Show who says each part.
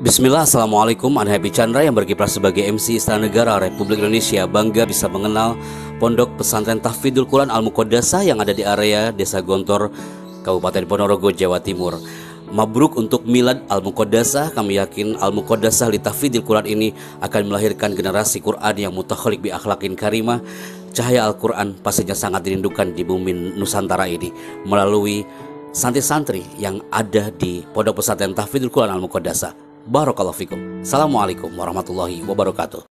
Speaker 1: Bismillah, Assalamualaikum. Ana Happy Chandra yang berkiprah sebagai MC Istana Negara Republik Indonesia bangga bisa mengenal Pondok Pesantren Tahfidzul Quran Al-Muqaddasah yang ada di area Desa Gontor, Kabupaten Ponorogo, Jawa Timur. Mabruk untuk Milad Al-Muqaddasah. Kami yakin Al-Muqaddasah li Tahfidzul Quran ini akan melahirkan generasi Quran yang mutakhalik bi akhlaqin karimah. Cahaya Al-Quran pastinya sangat dirindukan di bumi Nusantara ini melalui santri-santri yang ada di Pondok Pesantren Tahfidzul Quran Al-Muqaddasah. Barakallahu fikum. Assalamualaikum warahmatullahi wabarakatuh.